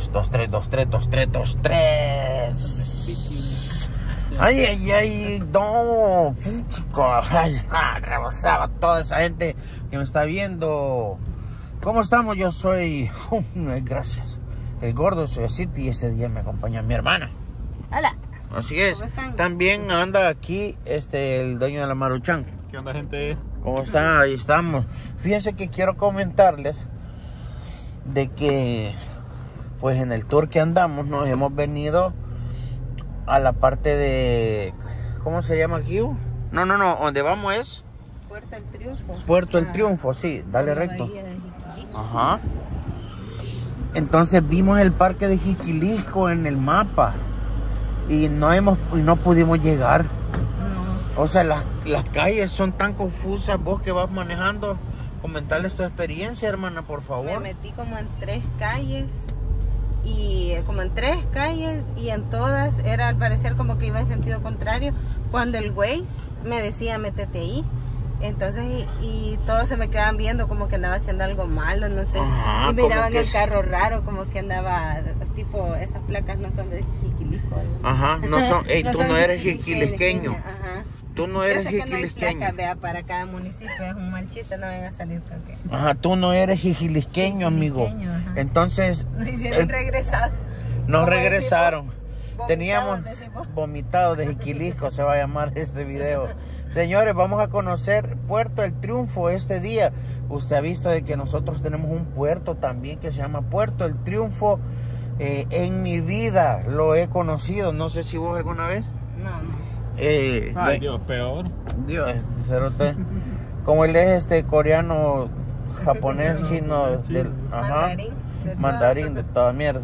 2, 3, 2, 3, 2, 3, 2, 3. Ay, ay, ay, no, chico. Ay, rebosaba toda esa gente que me está viendo. ¿Cómo estamos? Yo soy, gracias, el Gordo Suavecito, y este día me acompaña mi hermana. Hola. Así es. También anda aquí el dueño de la Maruchan. ¿Qué onda, gente? ¿Cómo está? Ahí estamos. Fíjense que quiero comentarles de que pues en el tour que andamos nos hemos venido a la parte de, ¿cómo se llama aquí? No, donde vamos es Puerto El Triunfo. Puerto El Triunfo, sí, dale recto. Ajá. Entonces vimos el parque de Jiquilisco en el mapa y no pudimos llegar. No. O sea, las calles son tan confusas. Vos que vas manejando, comentarles tu experiencia, hermana, por favor. Me metí como en 3 calles y en todas era al parecer como que iba en sentido contrario, cuando el Waze me decía métete ahí. Entonces, y todos se me quedaban viendo como que andaba haciendo algo malo, no sé. Ajá, y miraban el carro raro, como que andaba, tipo, esas placas no son de Jiquilisco. No sé. Ajá, no son, no tú son no eres jiquilisqueño. Ajá. Tú no eres jiquilisqueño. Que no hay placa, vea, para cada municipio, es un mal chiste, no vengan a salir con que... Ajá, tú no eres jiquilisqueño, amigo. Ajá. Entonces... Nos hicieron regresar. Nos regresaron. Teníamos vomitado de Jiquilisco, se va a llamar este video. Señores, vamos a conocer Puerto El Triunfo este día. Usted ha visto de que nosotros tenemos un puerto también que se llama Puerto El Triunfo. En mi vida lo he conocido. No sé si vos alguna vez. No. Ay, Dios, peor. Dios, cerote. Como él es coreano, japonés, chino, ajá, mandarín de toda mierda.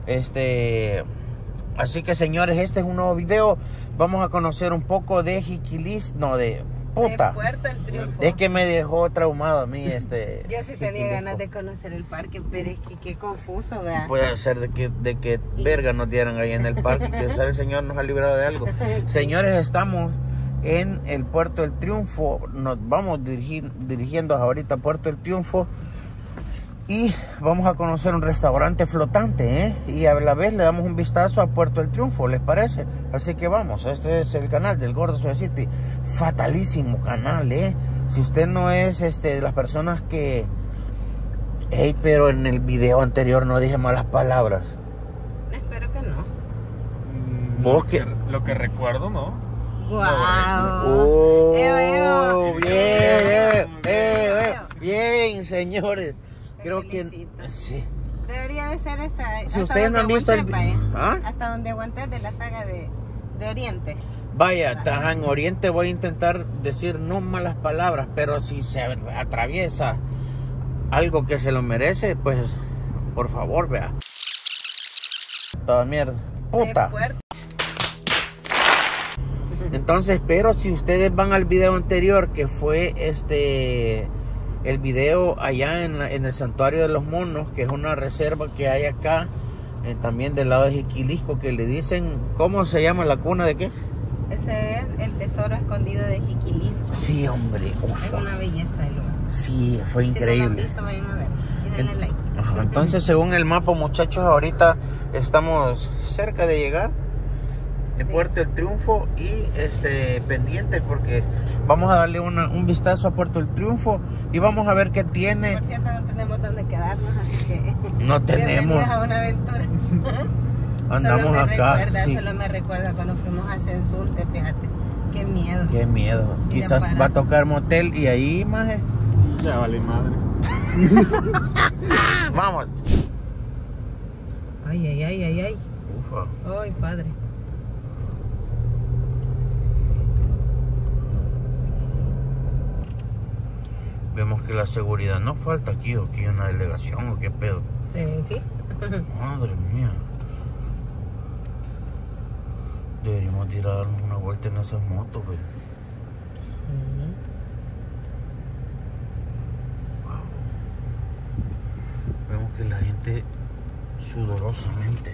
Así que, señores, este es un nuevo video. Vamos a conocer un poco de Jiquilisco, no, de puta. De Puerto El Triunfo. Es que me dejó traumado a mí Yo sí tenía ganas de conocer el parque, pero es que qué confuso, ¿verdad? Puede ser de que verga nos dieran ahí en el parque, que el Señor nos ha librado de algo. Señores, estamos en el Puerto El Triunfo. Nos vamos dirigiendo ahorita a Puerto El Triunfo. Y vamos a conocer un restaurante flotante, y a la vez le damos un vistazo a Puerto El Triunfo, ¿les parece? Así que vamos, este es el canal del Gordo Suavecito. Fatalísimo canal, Si usted no es de las personas que... pero en el video anterior no dije malas palabras. Espero que no. ¿Vos qué? Lo que recuerdo, ¿no? ¡Guau! Bien, señores. Creo que sí. Debería de ser si ustedes no han visto hasta donde aguanté de la saga de Oriente. Vaya, en Oriente voy a intentar decir no malas palabras, pero si se atraviesa algo que se lo merece, pues por favor, vea. Toda mierda. Puta. Entonces, pero si ustedes van al video anterior, que fue el video allá en el Santuario de los Monos, que es una reserva que hay acá, también del lado de Jiquilisco, que le dicen, ¿cómo se llama la cuna de qué? Ese es el tesoro escondido de Jiquilisco. Sí, hombre. Uf. Es una belleza el lugar. Sí, fue increíble. Si no lo han visto, vayan a ver y denle like. Ajá, entonces, según el mapa, muchachos, ahorita estamos cerca de llegar en Puerto El Triunfo y pendientes, porque vamos a darle un vistazo a Puerto El Triunfo y vamos a ver qué tiene. Por cierto, no tenemos dónde quedarnos, así que no tenemos. Bienvenidos a una aventura. Andamos Solo me recuerda cuando fuimos a Sensunte, fíjate. Qué miedo. Qué miedo. Quizás va a tocar motel y ahí, maje. Ya vale madre. Vamos. Ay. Ufa. Ay, padre. Vemos que la seguridad no falta aquí, o aquí hay una delegación, o qué pedo. Sí. Madre mía. Deberíamos ir a darnos una vuelta en esas motos, güey. Wow. Vemos que la gente sudorosamente.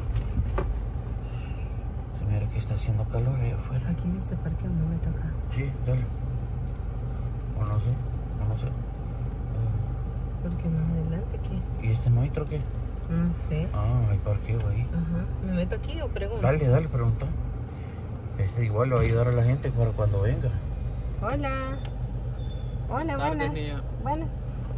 Se mira que está haciendo calor allá afuera. Aquí dice parque, no me toca. Sí, dale. O no sé. Porque más adelante, ¿qué? ¿Y este monstruo qué? No sé. Ah, hay parqueo ahí. Ajá. ¿Me meto aquí o pregunto? Dale, pregunta. Igual lo va a ayudar a la gente para cuando venga. Hola. Hola, Tardes, buenas. niña. Buenas.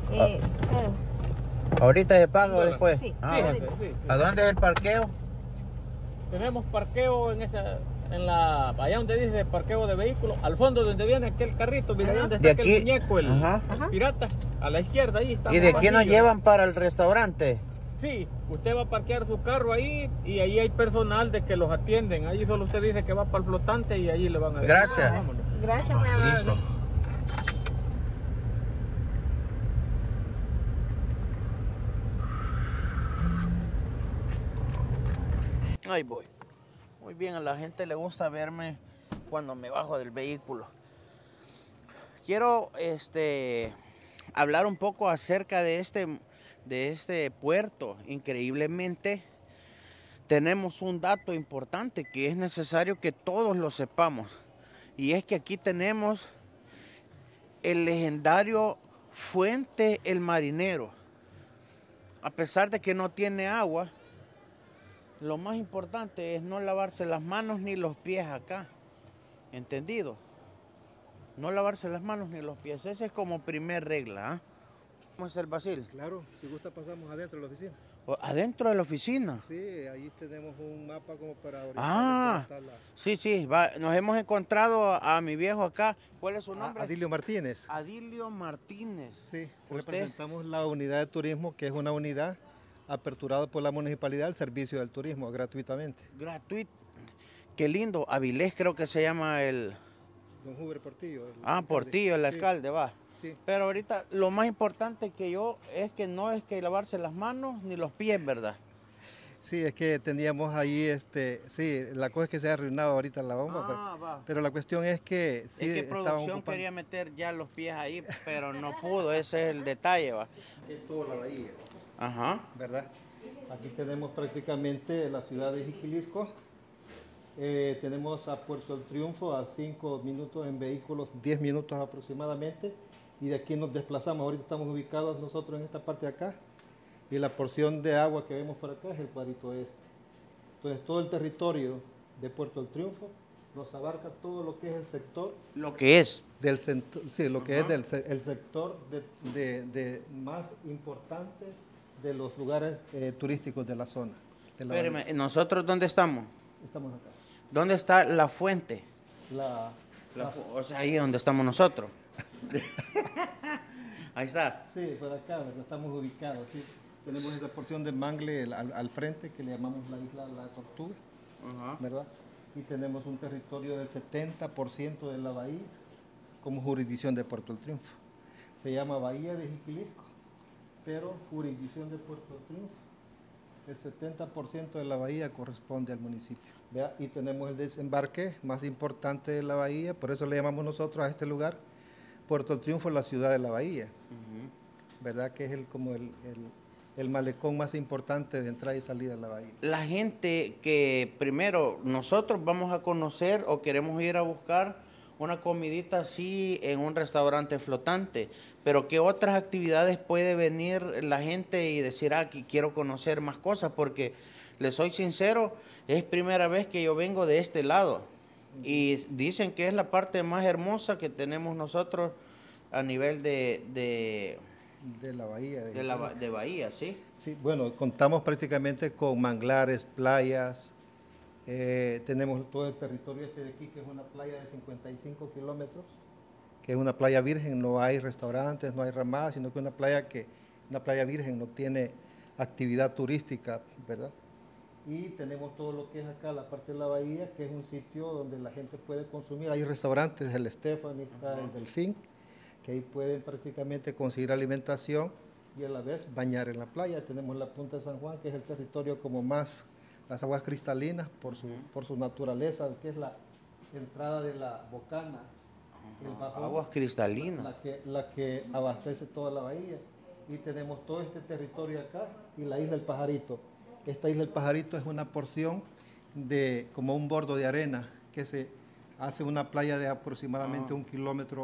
¿Ahorita se paga o después? Sí, Fíjate, ahorita. sí. ¿A dónde es el parqueo? Tenemos parqueo allá donde dice parqueo de vehículos, al fondo donde viene aquel carrito, mira, ahí donde está De aquel aquí. muñeco, el Ajá. pirata, a la izquierda, ahí está. ¿Y de quién nos llevan para el restaurante? Sí, usted va a parquear su carro ahí y ahí hay personal de que los atienden. Ahí solo usted dice que va para el flotante y ahí le van a decir. Gracias. Vámonos. Gracias, muy amable. Listo. Ahí voy. Muy bien, a la gente le gusta verme cuando me bajo del vehículo. Quiero hablar un poco acerca de este puerto. Increíblemente, tenemos un dato importante que es necesario que todos lo sepamos. Y es que aquí tenemos el legendario Fuente El Marinero. A pesar de que no tiene agua, lo más importante es no lavarse las manos ni los pies acá. ¿Entendido? No lavarse las manos ni los pies. Esa es como primer regla. ¿Ah? ¿Cómo es el Basil? Claro, si gusta pasamos adentro de la oficina. ¿Adentro de la oficina? Sí, ahí tenemos un mapa como para orientar. Ah, sí, nos hemos encontrado a mi viejo acá. ¿Cuál es su nombre? Adilio Martínez. Adilio Martínez. Sí, ¿Usted? representamos la unidad de turismo, que es una unidad aperturada por la municipalidad al servicio del turismo gratuitamente. Gratuito. Qué lindo. Avilés creo que se llama el... Don Huber Portillo. Portillo, el Sí, alcalde, va. sí. Pero ahorita lo más importante es que no es que lavarse las manos ni los pies, ¿verdad? Sí, es que teníamos ahí, sí, la cosa es que se ha arruinado ahorita la bomba, Va. pero la cuestión es que sí, Es que estaban producción ocupando- quería meter ya los pies ahí, pero no pudo, ese es el detalle, va. Aquí es toda la bahía, Ajá. ¿verdad? Aquí tenemos prácticamente la ciudad de Jiquilisco. Tenemos a Puerto del Triunfo a 5 minutos en vehículos, 10 minutos aproximadamente. Y de aquí nos desplazamos. Ahorita estamos ubicados nosotros en esta parte de acá. Y la porción de agua que vemos por acá es el cuadrito este. Entonces todo el territorio de Puerto del Triunfo nos abarca todo lo que es el sector Lo que es. del sí, lo que es el sector más importante de los lugares turísticos de la zona. De la bahía. Espérame, ¿nosotros dónde estamos? Estamos acá. ¿Dónde está la fuente? O sea, ahí donde estamos nosotros. Ahí está. Sí, por acá, ¿verdad? Estamos ubicados. ¿Sí? Tenemos esta porción de mangle al frente que le llamamos la isla La Tortuga, Ajá. ¿verdad? Y tenemos un territorio del 70% de la bahía como jurisdicción de Puerto del Triunfo. Se llama Bahía de Jiquilisco, pero jurisdicción de Puerto del Triunfo. El 70% de la bahía corresponde al municipio. ¿Vea? Y tenemos el desembarque más importante de la bahía, por eso le llamamos nosotros a este lugar Puerto del Triunfo, la ciudad de la bahía. ¿Verdad? Que es como el malecón más importante de entrada y salida de la bahía. La gente que primero nosotros vamos a conocer o queremos ir a buscar una comidita así en un restaurante flotante, pero ¿qué otras actividades puede venir la gente y decir, aquí quiero conocer más cosas? Porque les soy sincero, es primera vez que yo vengo de este lado y dicen que es la parte más hermosa que tenemos nosotros a nivel de la bahía. de Bahía, ¿sí? Sí, bueno, contamos prácticamente con manglares, playas. Tenemos todo el territorio este de aquí, que es una playa de 55 kilómetros, que es una playa virgen, no hay restaurantes, no hay ramadas, sino que una playa virgen, no tiene actividad turística, ¿verdad? Y tenemos todo lo que es acá, la parte de la bahía, que es un sitio donde la gente puede consumir. Hay restaurantes, el Stephanie, está el Delfín, que ahí pueden prácticamente conseguir alimentación y a la vez bañar en la playa. Tenemos la Punta de San Juan, que es el territorio como más, las aguas cristalinas por su naturaleza, que es la entrada de la Bocana, el bajón, aguas cristalinas. la que abastece toda la bahía. Y tenemos todo este territorio acá y la isla del Pajarito. Esta isla del Pajarito es una porción de como un bordo de arena que se hace una playa de aproximadamente 1 kilómetro.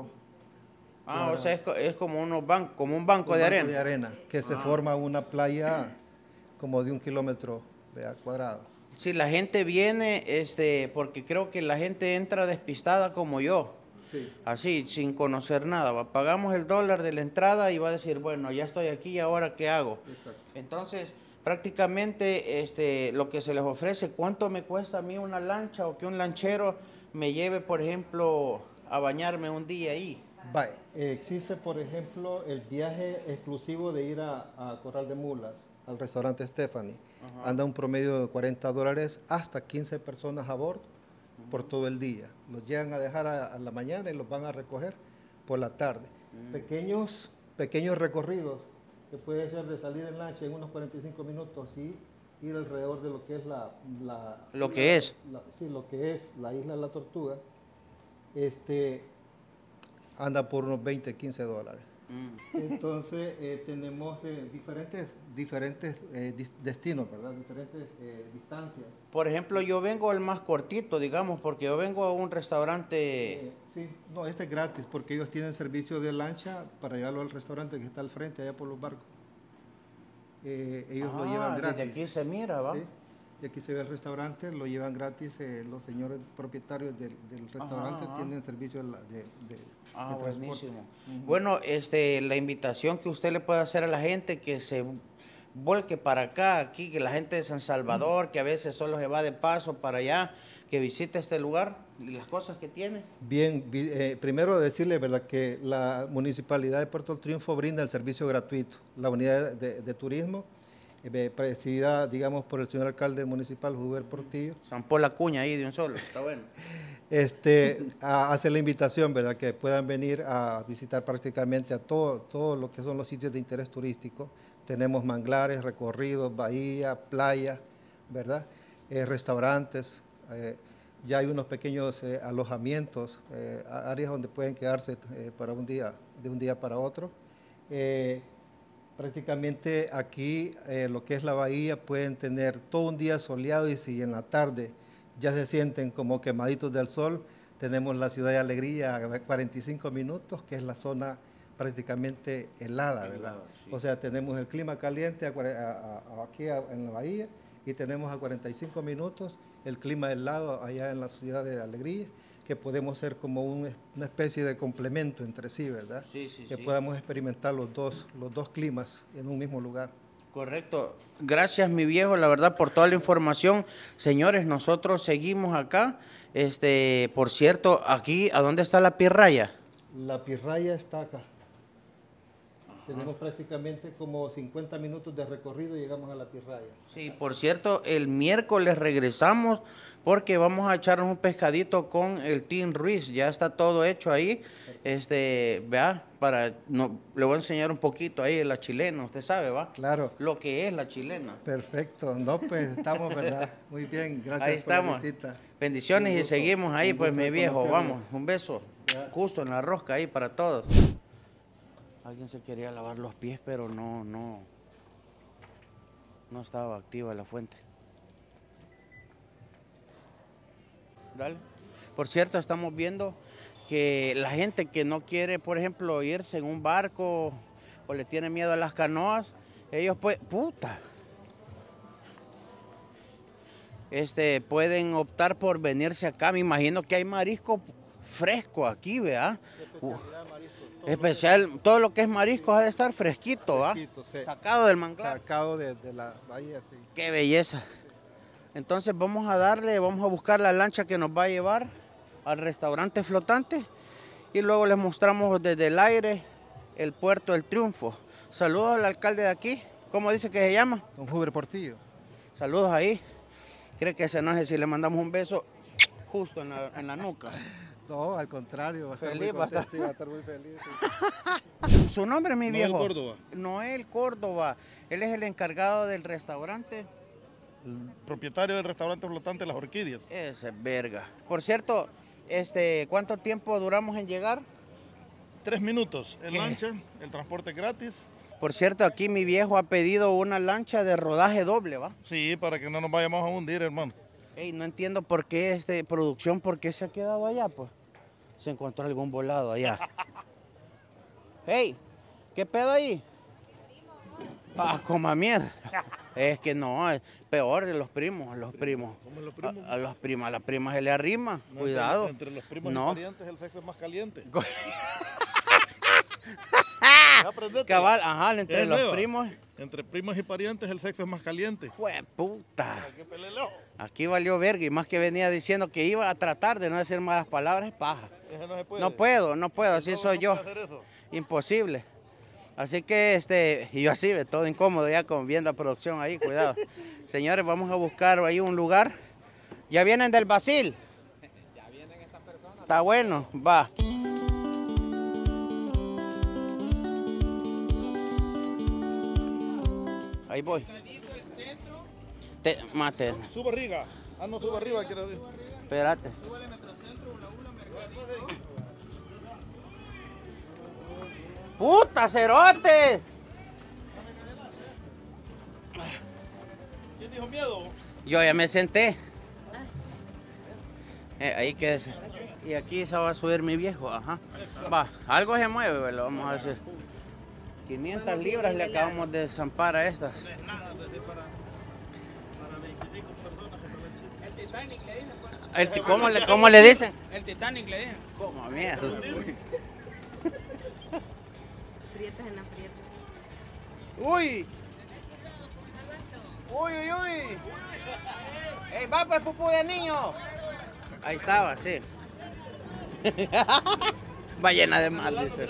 O sea, es como un banco de arena. Que se forma una playa como de 1 kilómetro cuadrado. Si la gente viene, porque creo que la gente entra despistada como yo. Sí. Así, sin conocer nada. Pagamos el $1 de la entrada y va a decir, bueno, ya estoy aquí, ¿y ahora qué hago? Exacto. Entonces, prácticamente lo que se les ofrece, ¿cuánto me cuesta a mí una lancha o que un lanchero me lleve, por ejemplo, a bañarme un día ahí? Existe, por ejemplo, el viaje exclusivo de ir a Corral de Mulas, al restaurante Stephanie. Ajá. Anda un promedio de $40, hasta 15 personas a bordo por todo el día. Los llegan a dejar a la mañana y los van a recoger por la tarde. Pequeños recorridos que puede ser de salir en lancha en unos 45 minutos y ir alrededor de lo que es lo que es la isla de la Tortuga. Anda por unos $20-15. Entonces tenemos diferentes destinos, ¿verdad? Diferentes distancias. Por ejemplo, yo vengo al más cortito, digamos, porque yo vengo a un restaurante. Sí, no, este es gratis porque ellos tienen servicio de lancha para llevarlo al restaurante que está al frente, allá por los barcos. Ellos lo llevan gratis. Desde aquí se mira, ¿va? Sí. Y aquí se ve el restaurante, lo llevan gratis, los señores propietarios del restaurante tienen servicio de transporte. Buenísimo. Bueno, la invitación que usted le puede hacer a la gente que se volque para acá, aquí, que la gente de San Salvador, que a veces solo se va de paso para allá, que visite este lugar y las cosas que tiene. Bien, primero decirle, ¿verdad?, que la Municipalidad de Puerto del Triunfo brinda el servicio gratuito. La unidad de turismo, presidida, digamos, por el señor alcalde municipal, Huber Portillo. Zampó la cuña ahí de un solo, está bueno. Hace la invitación, ¿verdad?, que puedan venir a visitar prácticamente a todo lo que son los sitios de interés turístico. Tenemos manglares, recorridos, bahía, playa, ¿verdad?, restaurantes, ya hay unos pequeños alojamientos, áreas donde pueden quedarse para de un día para otro. Prácticamente aquí, lo que es la bahía, pueden tener todo un día soleado y si en la tarde ya se sienten como quemaditos del sol, tenemos la ciudad de Alegría a 45 minutos, que es la zona prácticamente helada, ¿verdad? Sí. O sea, tenemos el clima caliente aquí en la bahía y tenemos a 45 minutos el clima helado allá en la ciudad de Alegría, que podemos ser como una especie de complemento entre sí, ¿verdad? Sí, que podamos experimentar los dos climas en un mismo lugar. Correcto. Gracias, mi viejo, la verdad, por toda la información. Señores, nosotros seguimos acá. Por cierto, aquí, ¿a dónde está la pirraya? La pirraya está acá. Tenemos prácticamente como 50 minutos de recorrido y llegamos a la pirraya. Sí, por cierto, el miércoles regresamos porque vamos a echarnos un pescadito con el Team Ruiz. Ya está todo hecho ahí. Vea, le voy a enseñar un poquito ahí de la chilena, usted sabe, ¿va? Claro. Lo que es la chilena. Perfecto. No, pues estamos, ¿verdad? Muy bien, gracias ahí estamos. Por la visita. Bendiciones y seguimos ahí, pues, mi viejo. Vamos, un beso. Ya. Justo en la rosca ahí para todos. Alguien se quería lavar los pies, pero no estaba activa la fuente. Dale. Por cierto, estamos viendo que la gente que no quiere, por ejemplo, irse en un barco o le tiene miedo a las canoas, ellos pueden optar por venirse acá. Me imagino que hay marisco fresco aquí, ¿verdad? Especial, todo lo que es marisco ha de estar fresquito, ¿va? Sí. Sacado del manglar. Sacado de la bahía, sí. Qué belleza. Entonces vamos a buscar la lancha que nos va a llevar al restaurante flotante y luego les mostramos desde el aire el Puerto del Triunfo. Saludos al alcalde de aquí. ¿Cómo dice que se llama? Don Huber Portillo. Saludos ahí. ¿Cree que se enoje si le mandamos un beso justo en la nuca? No, al contrario, va a estar feliz, muy contento, sí, va a estar muy feliz. Sí. ¿Su nombre, mi viejo? Noel Córdoba. Noel Córdoba. Él es el encargado del restaurante. El propietario del restaurante flotante Las Orquídeas. Ese es verga. Por cierto, ¿cuánto tiempo duramos en llegar? 3 minutos en lancha, el transporte gratis. Por cierto, aquí mi viejo ha pedido una lancha de rodaje doble, ¿va? Sí, para que no nos vayamos a hundir, hermano. Ey, no entiendo por qué producción, ¿por qué se ha quedado allá, pues? Se encontró algún volado allá. Hey, ¿qué pedo ahí? Ah, coma mierda. Es que no, es peor de los primos, los primos. ¿Cómo es los primos? A las primas se le arrima, No, cuidado. Entre los primos No. y parientes el sexo es más caliente. Aprendete. Cabal, ajá, entre Es los nueva. primos. Entre primos y parientes el sexo es más caliente. Puta. ¿Qué peleleo? Aquí valió verga y más que venía diciendo que iba a tratar de no decir malas palabras, es paja. Eso no se puede. No puedo, así No, soy no yo. puede hacer eso. Imposible. Así que, y yo así, todo incómodo ya con viendo la producción ahí, cuidado. Señores, vamos a buscar ahí un lugar. ¿Ya vienen del Basil? Ya vienen estas personas. Está bueno, va. Ahí voy. Mate, Suba arriba. Ah, no, suba arriba, quiero decir. espérate. ¡Puta, cerote! ¿Quién dijo miedo? Yo ya me senté. Ahí quédese. Y aquí se va a subir mi viejo, ajá. Va, algo se mueve, lo vamos a hacer. 500 libras le acabamos de zampar a estas. Nada, desde para 25 personas. El Titanic le dicen. ¿Cómo le dicen? El Titanic le dicen. Como mierda. Aprietas en aprietas. ¡Uy! ¡Uy, uy, uy! ¡Ey, va pues, pupú de niño! Ahí estaba, sí. Ballena de mal, dice.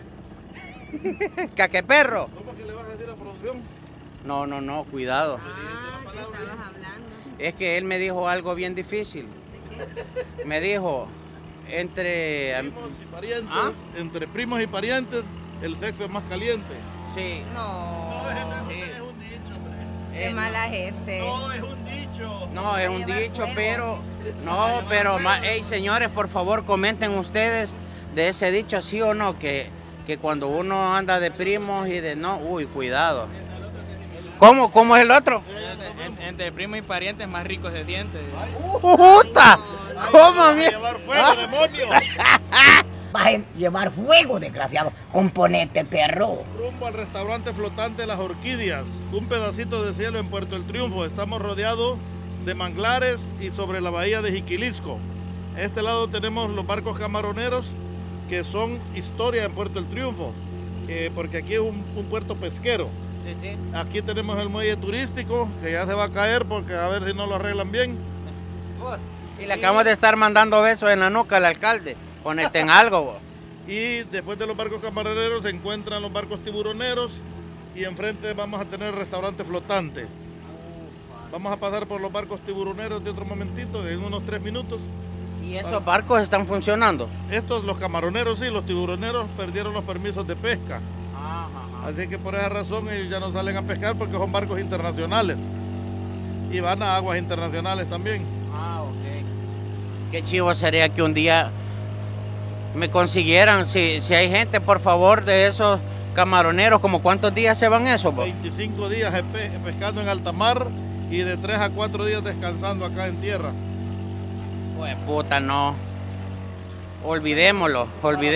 ¡Caqueperro! ¿Cómo que le vas a decir a producción? No, cuidado. Ah, ¿qué estabas hablando? Es que él me dijo algo bien difícil. Me dijo, entre... Primos y parientes, ¿Ah? Entre primos y parientes, el sexo es más caliente. Sí. No, Sí. Es un dicho, hombre. qué mala gente. No, es un dicho. No, es un llevar dicho, fuego. pero... No, pero... Hey, señores, por favor, comenten ustedes de ese dicho, sí o no, que cuando uno anda de primos y de no... Uy, cuidado. ¿Cómo es el otro? Entre primos y parientes más ricos de dientes. ¡Puta! ¿Cómo, Vas a mierda? llevar fuego, demonio. Vas a llevar fuego, desgraciado. Componente, perro. Rumbo al restaurante flotante Las Orquídeas, un pedacito de cielo en Puerto El Triunfo. Estamos rodeados de manglares y sobre la bahía de Jiquilisco. A este lado tenemos los barcos camaroneros que son historia en Puerto El Triunfo, porque aquí es un puerto pesquero. Sí, sí. Aquí tenemos el muelle turístico que ya se va a caer porque a ver si no lo arreglan bien. Y le acabamos de estar mandando besos en la nuca al alcalde. Ponete en algo, vos. Y después de los barcos camaroneros se encuentran los barcos tiburoneros y enfrente vamos a tener el restaurante flotante. Vamos a pasar por los barcos tiburoneros de otro momentito, en unos 3 minutos. ¿Y esos barcos están funcionando? Estos, los camaroneros sí, los tiburoneros perdieron los permisos de pesca. Así que por esa razón ellos ya no salen a pescar porque son barcos internacionales. Y van a aguas internacionales también. Ah, ok. Qué chivo sería que un día me consiguieran, si hay gente, por favor, de esos camaroneros, ¿como cuántos días se van esos, vos? 25 días pescando en alta mar y de 3 a 4 días descansando acá en tierra. Pues puta, no. Olvidémoslo.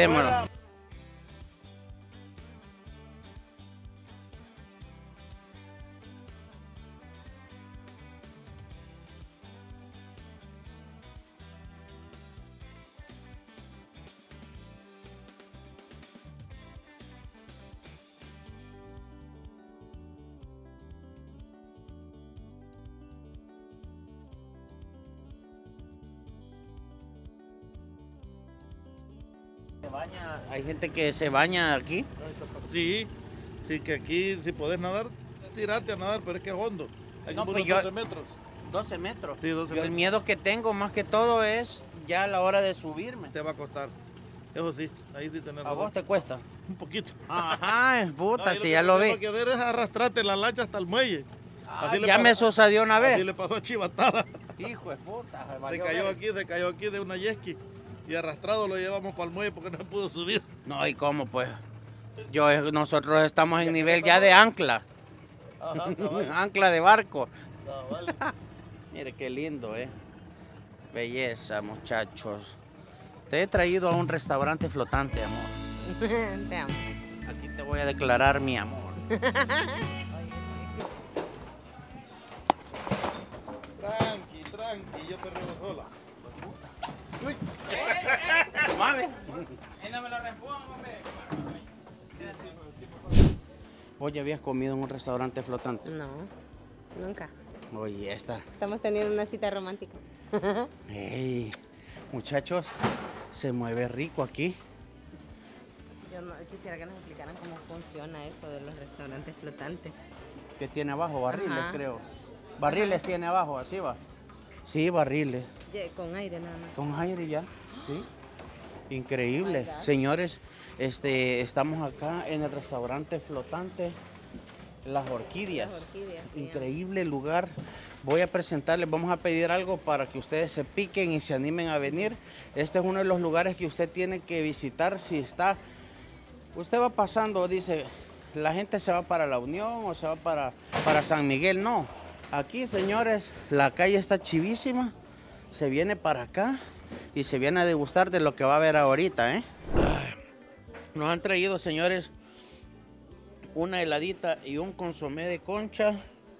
Hay gente que se baña aquí. Sí, sí que aquí si podés nadar, tirate a nadar, pero es que es hondo. Hay No, como pues unos yo- 12 metros. 12 metros. Sí, 12 Yo el metros. miedo que tengo más que todo es ya a la hora de subirme. Te va a costar. Eso sí, ahí sí tenés ¿A razón. vos te cuesta? Un poquito. Ajá, puta, Ahí si ya lo que vi. que hacer es arrastrarte la lancha hasta el muelle. Así le Ya pasó- me sucedió una Así vez. le pasó a Chivatada. Hijo de puta. Se valió cayó verga. aquí de una yesqui. Y arrastrado lo llevamos para el muelle porque no se pudo subir. No, ¿y cómo pues? Nosotros estamos en nivel ya de ancla. Ajá, cabal. Ancla de barco. Cabal. Mire qué lindo, Belleza, muchachos. Te he traído a un restaurante flotante, amor. Te amo. Aquí te voy a declarar mi amor. van y yo perreo sola. Mame. Ahí no me lo respondan, hombre. ¿Vos ya habías comido en un restaurante flotante? No, nunca. Oye, esta. Estamos teniendo una cita romántica. Ey, muchachos, se mueve rico aquí. Yo no, quisiera que nos explicaran cómo funciona esto de los restaurantes flotantes. ¿Qué tiene abajo? Barriles, Ajá. creo. Barriles tiene abajo, así va. Sí, barriles. Con aire nada más. Con aire ya, sí. Increíble. Oh my God. Señores, estamos acá en el restaurante flotante Las Orquídeas. Las Orquídeas, se Increíble lugar. Voy a presentarles, vamos a pedir algo para que ustedes se piquen y se animen a venir. Este es uno de los lugares que usted tiene que visitar si está. Usted va pasando, dice, la gente se va para La Unión o se va para San Miguel. No, aquí, señores, la calle está chivísima. Se viene para acá y se viene a degustar de lo que va a ver ahorita, ¿eh? Ay, nos han traído, señores, una heladita y un consomé de concha.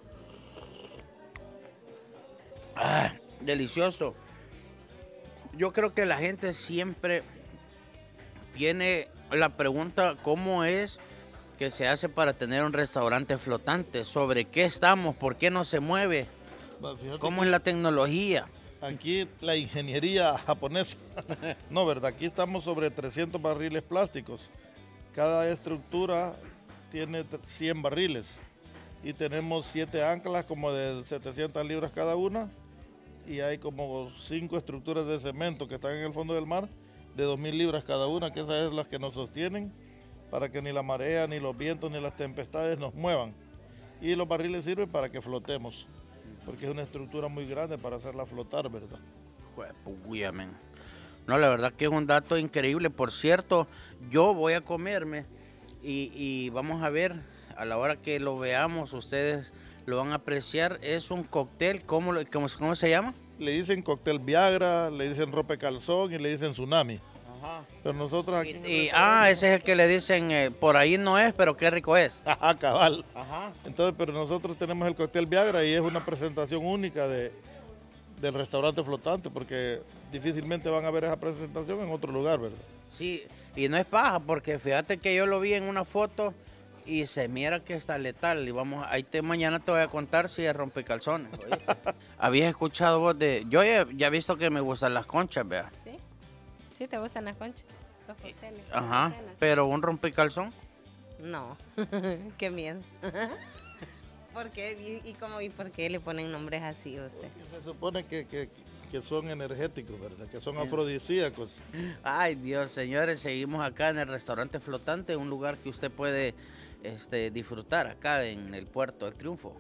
Ah, delicioso. Yo creo que la gente siempre tiene la pregunta, ¿cómo es que se hace para tener un restaurante flotante? ¿Sobre qué estamos? ¿Por qué no se mueve? Fíjate ¿Cómo que es la tecnología? aquí la ingeniería japonesa. No, ¿verdad? Aquí estamos sobre 300 barriles plásticos. Cada estructura tiene 100 barriles. Y tenemos 7 anclas como de 700 libras cada una. Y hay como 5 estructuras de cemento que están en el fondo del mar de 2.000 libras cada una, que esas son las que nos sostienen para que ni la marea, ni los vientos, ni las tempestades nos muevan. Y los barriles sirven para que flotemos, porque es una estructura muy grande para hacerla flotar, ¿verdad? Juepuya, men. No, la verdad que es un dato increíble. Por cierto, yo voy a comerme y vamos a ver, a la hora que lo veamos, ustedes lo van a apreciar. Es un cóctel, ¿cómo se llama? Le dicen cóctel Viagra, le dicen rompecalzón y le dicen tsunami. Ajá. Pero nosotros aquí... Ese es el que le dicen, por ahí no es, pero qué rico es. Ajá, cabal. Ajá. Entonces, pero nosotros tenemos el cóctel Viagra y es una presentación única del restaurante flotante, porque difícilmente van a ver esa presentación en otro lugar, ¿verdad? Sí, y no es paja, porque fíjate que yo lo vi en una foto y se mira que está letal. Y mañana te voy a contar si es rompecalzones. ¿Habías escuchado vos de...? Yo ya he visto que me gustan las conchas, vea. ¿Sí? ¿Sí te gustan las conchas? Los cócteles. Ajá, las cenas. pero un rompecalzón. No, qué miedo. ¿Por qué? ¿Y por qué le ponen nombres así a usted? Se supone que son energéticos, ¿verdad? Que son afrodisíacos. Ay, Dios, señores, seguimos acá en el restaurante flotante, un lugar que usted puede disfrutar acá en el Puerto del Triunfo.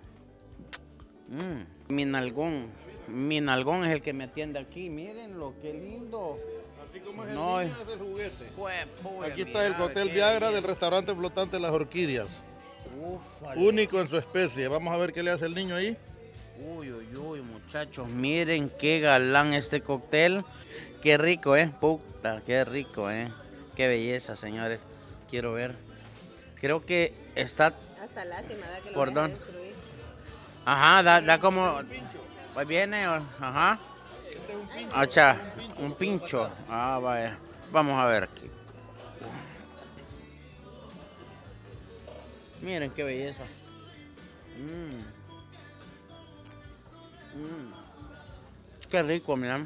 Mi nalgón es el que me atiende aquí. Miren lo que lindo. Así como es el No, niño, es el juguete. Juepuya, Aquí está el mira, cóctel qué Viagra belleza. del restaurante flotante Las Orquídeas. Ufale. Único en su especie. Vamos a ver qué le hace el niño ahí. Uy, uy, uy, muchachos, miren qué galán este cóctel. Qué rico, puta, qué rico, qué belleza, señores. Quiero ver. Creo que está... Hasta lástima, da que lo Perdón. vayas a destruir. Ajá, da como... Pues viene, ajá. Acha, un pincho. Ah, vaya. Vamos a ver aquí. Miren qué belleza. Qué rico, miren.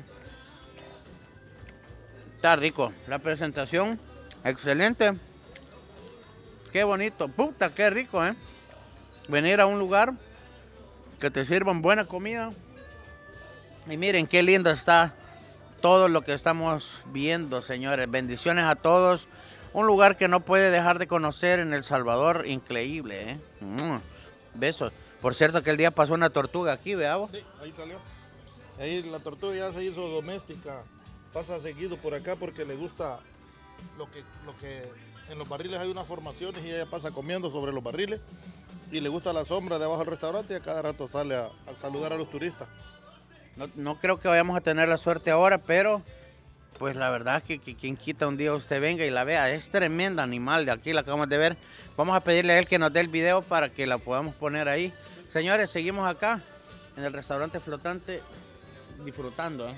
Está rico. La presentación, excelente. Qué bonito. Puta, qué rico, Venir a un lugar que te sirvan buena comida. Y miren qué lindo está todo lo que estamos viendo, señores. Bendiciones a todos. Un lugar que no puede dejar de conocer en El Salvador. Increíble, Besos. Por cierto, que el día pasó una tortuga aquí, veamos. Sí, ahí salió. Ahí la tortuga ya se hizo doméstica. Pasa seguido por acá porque le gusta lo que en los barriles hay unas formaciones y ella pasa comiendo sobre los barriles. Y le gusta la sombra de abajo del restaurante y a cada rato sale a saludar a los turistas. No creo que vayamos a tener la suerte ahora, pero pues la verdad que quien quita un día usted venga y la vea. Es tremenda animal, de aquí la acabamos de ver. Vamos a pedirle a él que nos dé el video para que la podamos poner ahí. Señores, seguimos acá en el restaurante flotante disfrutando.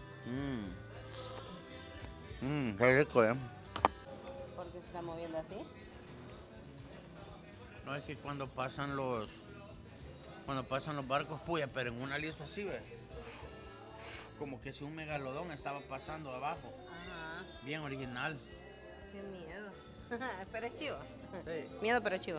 Qué rico, ¿Por qué se está moviendo así? No, es que cuando pasan los barcos, puya, pero en una le hizo así, ve. Como que si un megalodón estaba pasando abajo. Ajá. Bien original. Qué miedo. Pero es chivo. Sí. Miedo, pero chivo.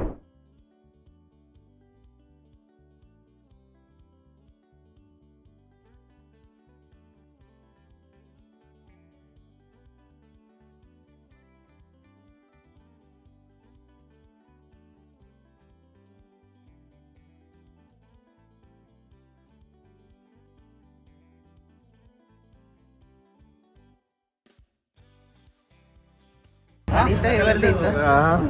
Gorditos y gorditos. Ajá.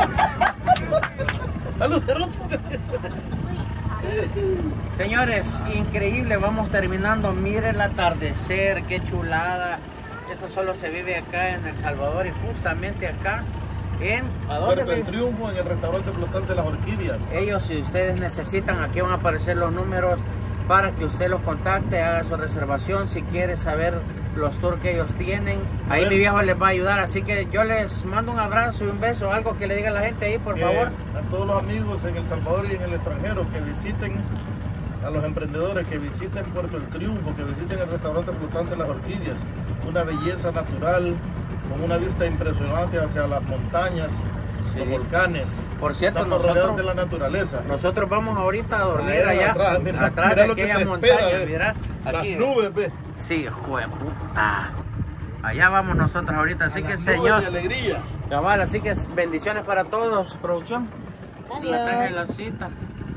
Señores, increíble, vamos terminando. Miren el atardecer, qué chulada. Eso solo se vive acá en El Salvador y justamente acá en Puerto del Triunfo, en el restaurante flotante Las Orquídeas. Ellos, si ustedes necesitan, aquí van a aparecer los números para que usted los contacte, haga su reservación si quiere saber los tours que ellos tienen. Ahí mi viejo les va a ayudar, así que yo les mando un abrazo y un beso, algo que le diga a la gente ahí, por favor. A todos los amigos en El Salvador y en el extranjero que visiten, a los emprendedores que visiten Puerto del Triunfo, que visiten el restaurante flotante Las Orquídeas, una belleza natural, con una vista impresionante hacia las montañas, Sí. los volcanes. Por cierto, Estamos rodeados nosotros, de la naturaleza. nosotros vamos ahorita a dormir Ahí allá, atrás, mira de lo que aquella te montaña, espera, ve. mira, Las aquí. nubes, ve. Sí, jueputa. Allá vamos nosotros ahorita, así que Las nubes señor, de alegría. cabal, así que bendiciones para todos, producción. Le traje la cita.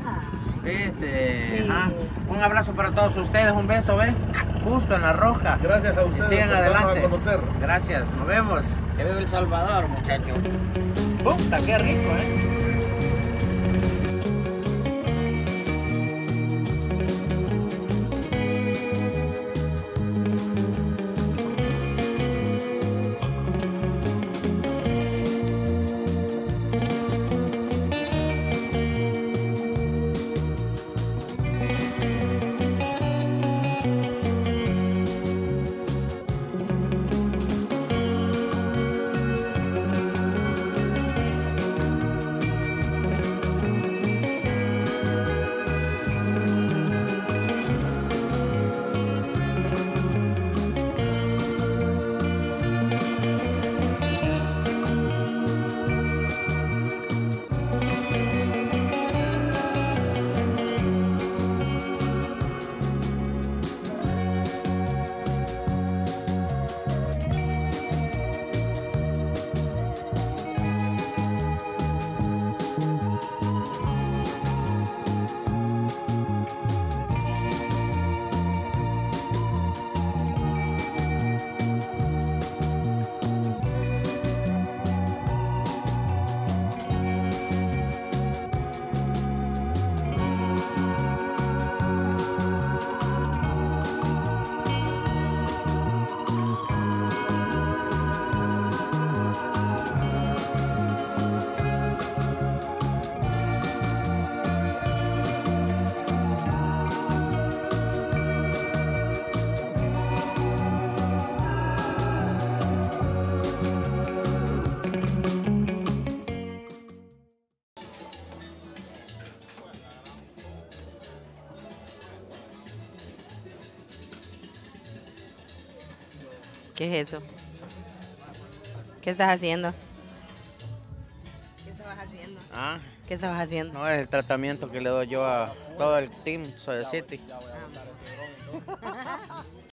Sí. Ajá. Un abrazo para todos ustedes, un beso, ¿ven? Justo en la roja. Gracias a Y ustedes sigan por darnos adelante. a conocer. Gracias, nos vemos. Que vive El Salvador, muchachos. Puta, qué rico, ¿Qué es eso? ¿Qué estás haciendo? ¿Qué estabas haciendo? Ah, ¿Qué estabas haciendo? no es el tratamiento que le doy yo a todo el team Soy City.